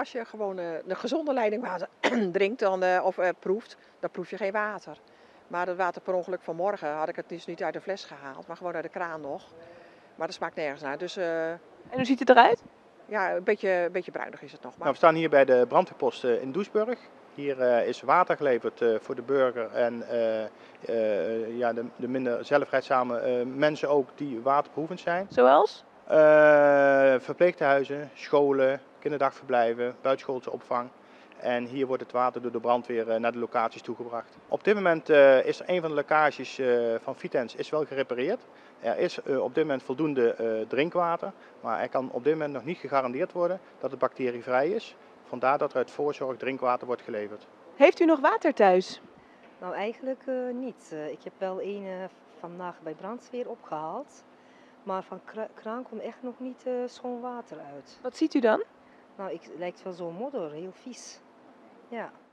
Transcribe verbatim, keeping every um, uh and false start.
als je gewoon uh, de gezonde leidingwater drinkt dan, uh, of uh, proeft, dan proef je geen water. Maar het water per ongeluk vanmorgen had ik het dus niet uit de fles gehaald, maar gewoon uit de kraan nog. Maar dat smaakt nergens naar. Dus, uh, En hoe ziet het eruit? Ja, een beetje, een beetje bruinig is het nog. Maar... Nou, we staan hier bij de brandweerpost uh, in Doesburg. Hier uh, is water geleverd uh, voor de burger en uh, uh, ja, de, de minder zelfredzame uh, mensen ook die waterbehoevend zijn. Zoals? Uh, verpleeghuizen, scholen, kinderdagverblijven, buitenschoolse opvang. En hier wordt het water door de brandweer uh, naar de locaties toegebracht. Op dit moment uh, is er een van de lekkages uh, van Vitens is wel gerepareerd. Er is uh, op dit moment voldoende uh, drinkwater, maar er kan op dit moment nog niet gegarandeerd worden dat het bacterievrij is. Vandaar dat er uit voorzorg drinkwater wordt geleverd. Heeft u nog water thuis? Nou, eigenlijk uh, niet. Uh, ik heb wel een uh, vandaag bij brandweer opgehaald. Maar van kra kraan komt echt nog niet uh, schoon water uit. Wat ziet u dan? Nou, ik, het lijkt wel zo modder, heel vies. Ja.